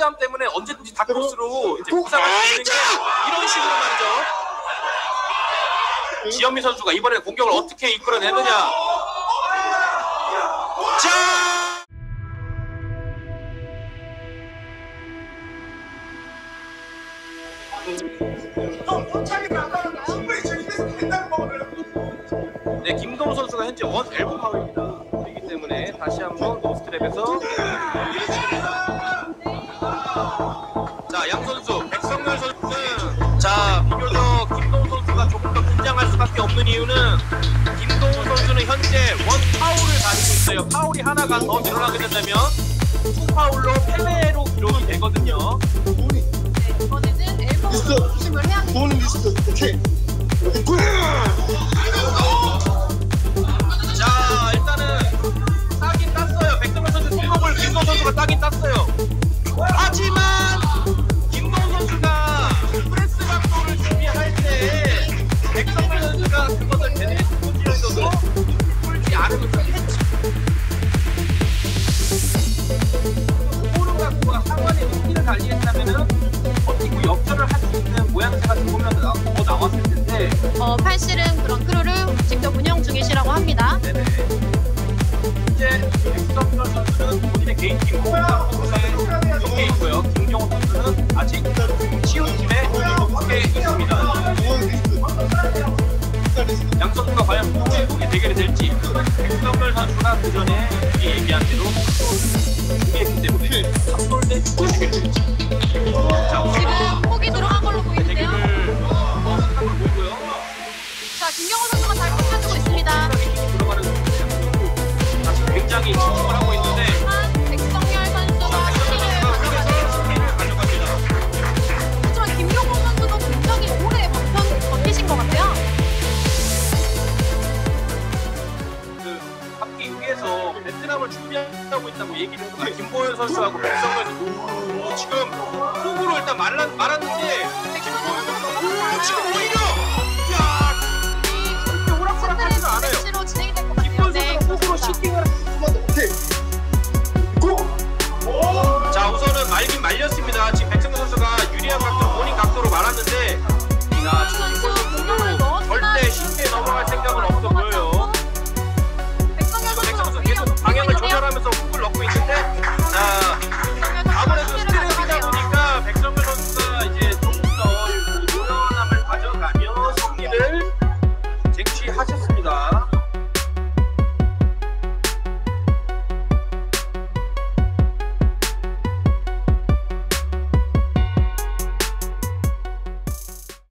성대함 때문에 언제든지 다크호스로 이제 부상할 수 있는 게 이런 식으로 말이죠. 지현미 선수가 이번에 공격을 어떻게 이끌어내느냐. 자! 네, 김동훈 선수가 현재 원 엘보 파울입니다. 그렇기 때문에 다시 한번 노스트랩에서 자, 양 선수, 백성열 선수는 자, 비교적 김동훈 선수가 조금 더 긴장할 수밖에 없는 이유는 김동훈 선수는 현재 원 파울을 가지고 있어요. 파울이 하나가 더 늘어나게 된다면 투 파울로 패배로 기록이 되거든요. 이번에는 엘보 조심을 해야 돼요. 도훈이 리스트. 오케이. 자, 일단은 따긴 땄어요. 백성열 선수 손목을 김동훈 선수가 따긴 땄어요. 하지만 김동훈 선수가 프레스 각도를 준비할 때 백성열 선수가 그것을 제대로 포지션에서도 풀지 않으면서 했지. 호르 각도가 상관의 높이를 달리했다면은 버티고 역전을 할 수 있는 모양새가 조금이라도 더 나왔을 텐데. 팔씨름 그런 크루를 직접 운영 중이시라고 합니다. 네네. 이제 백성열 선수는 본인의 개인 팀 공격에 속해 있고요. 김경호 선수는 아직 치유팀에 속해 있습니다. 양 선수가 과연 누구의 대결이 될지 백성열 선수가 그 전에 얘기한 대로 준비했기 때문에 삼돌 대 주시게 될지. 자, 지금 폭이 들어간 걸로 보이는데요. 대결을 시작을 보이고요. 자, 김경호 선수가 잘 버텨주고 있습니다. 들어가는 다시 굉장히 집중을 하고 있는데 백성열 선수가 승리를 가져가네요. 하지만 김경호 선수도 굉장히 오래 버티신 것 같아요. 그 합기 위에서 베트남을 준비하고 있다고 얘기를 했고 김보현 선수하고 백성열 선수 지금 속으로 일단 말았는데 지금